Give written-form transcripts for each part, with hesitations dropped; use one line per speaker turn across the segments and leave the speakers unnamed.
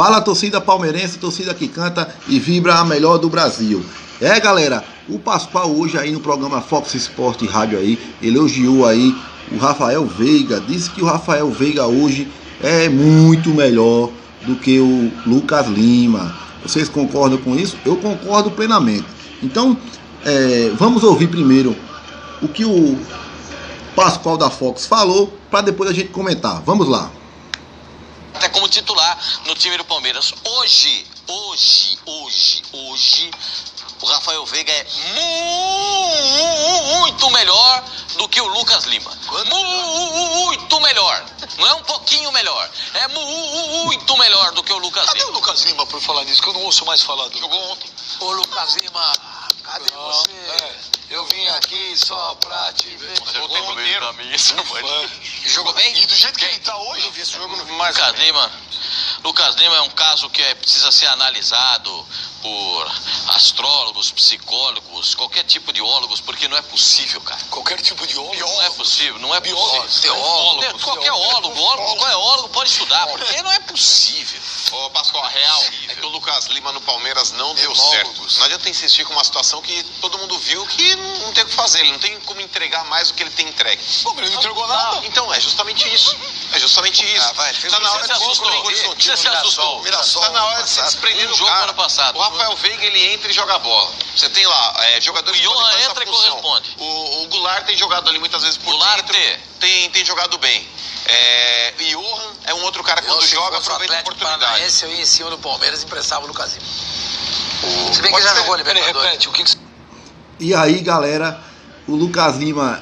Fala, torcida palmeirense, torcida que canta e vibra a melhor do Brasil. Galera, o Pascoal hoje aí no programa Fox Sport Rádio aí, elogiou aí o Rafael Veiga, disse que o Rafael Veiga hoje é muito melhor do que o Lucas Lima. Vocês concordam com isso? Eu concordo plenamente. Então, vamos ouvir primeiro o que o Pascoal da Fox falou, para depois a gente comentar. Vamos lá.
Até como titular no time do Palmeiras. Hoje, o Rafael Veiga é muito melhor do que o Lucas Lima. Muito melhor. Não é um pouquinho melhor. É muito melhor do que o Lucas Lima.
Cadê o Lucas Lima por falar nisso? Que eu não ouço mais falar do...
Jogou ontem.
Ô Lucas Lima, cadê você? Eu vim aqui só pra te ver.
O tempo inteiro pra mim, isso, mano.
Jogou bem? E do jeito que ele tá hoje, eu vi esse jogo, não vi mais.
Lucas Lima é um caso que precisa ser analisado por astrólogos, psicólogos, qualquer tipo de ólogos, porque não é possível, cara.
Qualquer tipo de ólogo?
Não é possível, não é
Biólogos,
possível. Teólogos, qualquer ólogo, qualquer ólogo pode estudar, porque não é possível.
Ô Pascoal, a real é que o Lucas Lima no Palmeiras não deu certo. Não adianta insistir com uma situação que todo mundo viu que não tem o que fazer, ele não tem como entregar mais do que ele tem entregue.
Pô, ele não entregou nada.
Então, é justamente isso. Tá na hora de
Você se assustou.
Tá na hora de se desprender do
jogo
cara.
ano passado.
O Rafael Veiga, ele entra e joga bola. Você tem lá jogadores que podem fazer essa
entra e
função.
corresponde.
O Goulart tem jogado ali muitas vezes por
Goulart
dentro. Tem jogado bem. Johan é um outro cara que quando joga aproveita a oportunidade.
Eu ia em cima do Palmeiras e emprestava o Lucas Lima. Se bem que ele já jogou Libertadores. Repete, o que você...
E aí, galera, o Lucas Lima,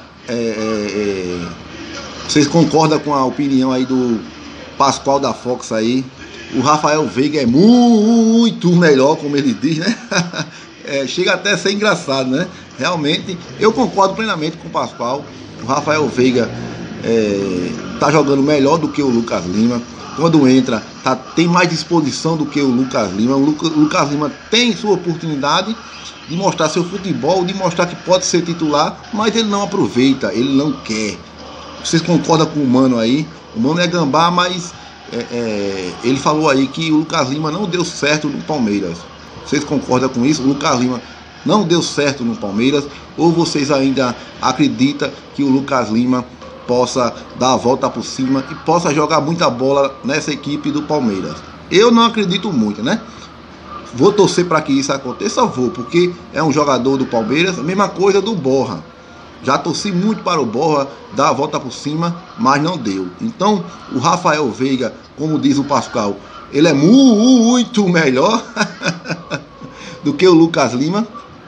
vocês concordam com a opinião aí do Pascoal da Fox aí? O Rafael Veiga é muito melhor, como ele diz, né? Chega até a ser engraçado, né? Realmente, eu concordo plenamente com o Pascoal. O Rafael Veiga tá jogando melhor do que o Lucas Lima. Quando entra, tem mais disposição do que o Lucas Lima. O Lucas Lima tem sua oportunidade de mostrar seu futebol, de mostrar que pode ser titular, mas ele não aproveita, ele não quer. Vocês concordam com o Mano aí? O Mano é gambá, mas ele falou aí que o Lucas Lima não deu certo no Palmeiras. Vocês concordam com isso? O Lucas Lima não deu certo no Palmeiras? Ou vocês ainda acreditam que o Lucas Lima possa dar a volta por cima e possa jogar muita bola nessa equipe do Palmeiras? Eu não acredito muito, né? Vou torcer para que isso aconteça, porque é um jogador do Palmeiras, a mesma coisa do Borja. Já torci muito para o Borja dar a volta por cima, mas não deu. Então, o Rafael Veiga, como diz o Pascoal, ele é muito melhor do que o Lucas Lima.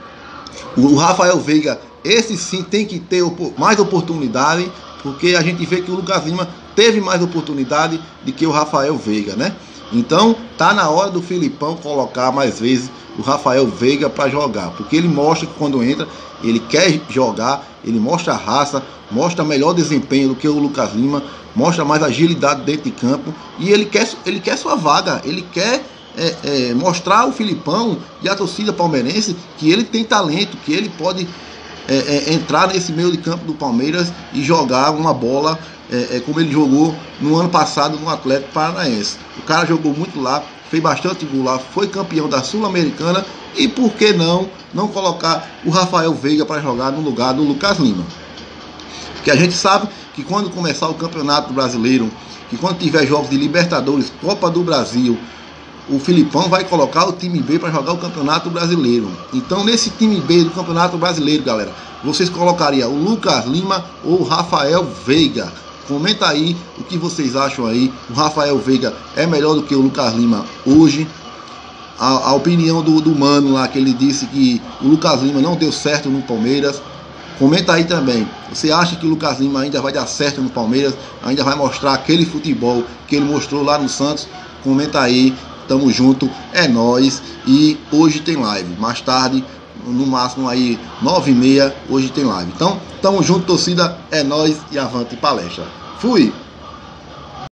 O Rafael Veiga, esse sim tem que ter mais oportunidade, porque a gente vê que o Lucas Lima teve mais oportunidade do que o Rafael Veiga, né? Então, tá na hora do Filipão colocar mais vezes o Rafael Veiga para jogar, porque ele mostra que quando entra, ele quer jogar, ele mostra raça, mostra melhor desempenho do que o Lucas Lima, mostra mais agilidade dentro de campo, e ele quer sua vaga, ele quer mostrar ao Filipão e à torcida palmeirense que ele tem talento, que ele pode entrar nesse meio de campo do Palmeiras e jogar uma bola como ele jogou no ano passado no Atlético Paranaense. O cara jogou muito lá, fez bastante gol lá, foi campeão da Sul-Americana, e por que não colocar o Rafael Veiga para jogar no lugar do Lucas Lima? Porque a gente sabe que quando começar o Campeonato Brasileiro, que quando tiver jogos de Libertadores, Copa do Brasil, o Filipão vai colocar o time B para jogar o Campeonato Brasileiro. Então, nesse time B do Campeonato Brasileiro, galera, vocês colocariam o Lucas Lima ou o Rafael Veiga? Comenta aí o que vocês acham aí. O Rafael Veiga é melhor do que o Lucas Lima hoje? A opinião do Mano lá, que ele disse que o Lucas Lima não deu certo no Palmeiras. Comenta aí também. Você acha que o Lucas Lima ainda vai dar certo no Palmeiras? Ainda vai mostrar aquele futebol que ele mostrou lá no Santos? Comenta aí. Tamo junto, é nóis. E hoje tem live. Mais tarde, no máximo aí 9h30, hoje tem live. Então, tamo junto, torcida, é nóis e avante palestra. Fui!